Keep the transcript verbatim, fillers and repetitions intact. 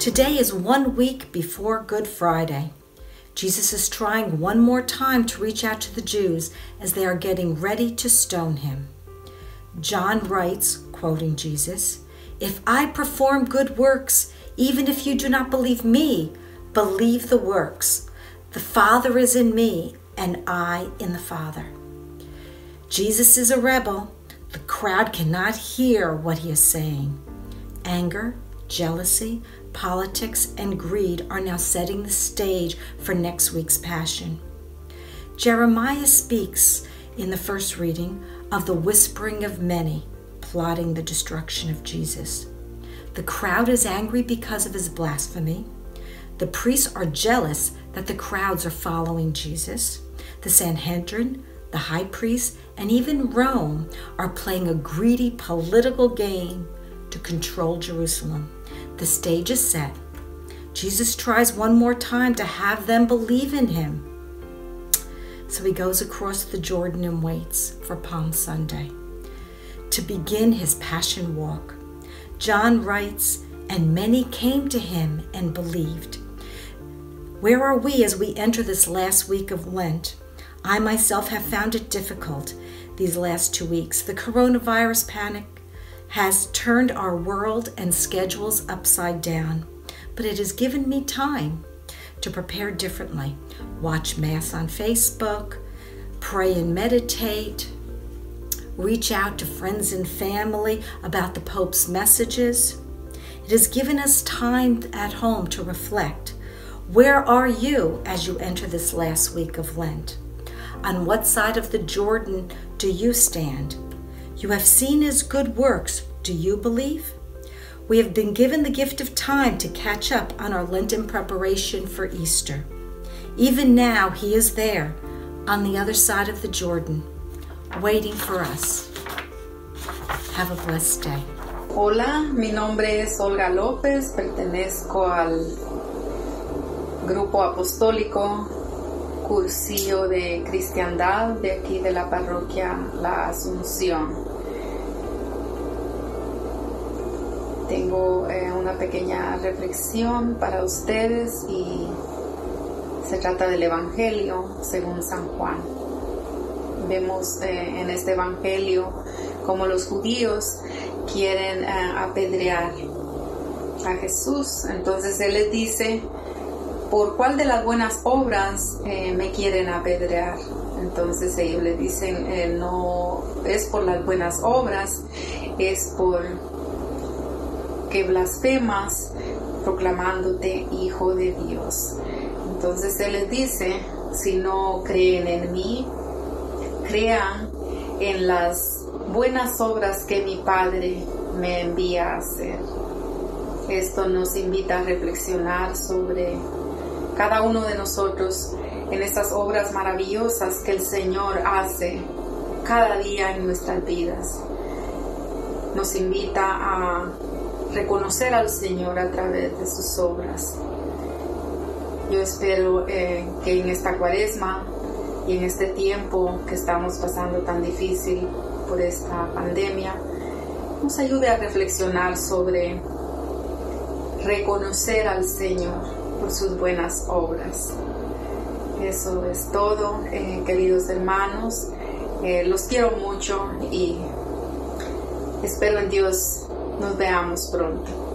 Today is one week before Good Friday. Jesus is trying one more time to reach out to the Jews as they are getting ready to stone him. John writes, quoting Jesus, "If I perform good works, even if you do not believe me, believe the works. The Father is in me, and I in the Father." Jesus is a rebel. The crowd cannot hear what he is saying. Anger, jealousy, politics, and greed are now setting the stage for next week's Passion. Jeremiah speaks in the first reading of the whispering of many plotting the destruction of Jesus. The crowd is angry because of his blasphemy. The priests are jealous that the crowds are following Jesus. The Sanhedrin, the high priest, and even Rome are playing a greedy political game to control Jerusalem. The stage is set. Jesus tries one more time to have them believe in him. So he goes across the Jordan and waits for Palm Sunday to begin his Passion walk. John writes, "And many came to him and believed." Where are we as we enter this last week of Lent? I myself have found it difficult these last two weeks. The coronavirus panic has turned our world and schedules upside down, but it has given me time to prepare differently. Watch Mass on Facebook, pray and meditate, reach out to friends and family about the Pope's messages. It has given us time at home to reflect. Where are you as you enter this last week of Lent? On what side of the Jordan do you stand? You have seen his good works. Do you believe? We have been given the gift of time to catch up on our Lenten preparation for Easter. Even now, he is there on the other side of the Jordan, waiting for us. Have a blessed day. Hola, mi nombre es Olga López, pertenezco al grupo apostólico Cursillo de Cristiandad de aquí de la parroquia La Asunción. Tengo eh, una pequeña reflexión para ustedes y se trata del Evangelio según San Juan. Vemos eh, en este Evangelio cómo los judíos quieren eh, apedrear a Jesús. Entonces Él les dice, ¿por cuál de las buenas obras eh, me quieren apedrear? Entonces ellos le dicen, eh, no es por las buenas obras, es por que blasfemas proclamándote hijo de Dios. Entonces Él les dice, si no creen en mí, crean en las buenas obras que mi Padre me envía a hacer. Esto nos invita a reflexionar sobre cada uno de nosotros en estas obras maravillosas que el Señor hace cada día en nuestras vidas. Nos invita a reconocer al Señor a través de sus obras. Yo espero eh, que en esta Cuaresma y en este tiempo que estamos pasando tan difícil por esta pandemia, nos ayude a reflexionar sobre reconocer al Señor por sus buenas obras. Eso es todo, eh, queridos hermanos. Eh, los quiero mucho y espero en Dios nos veamos pronto.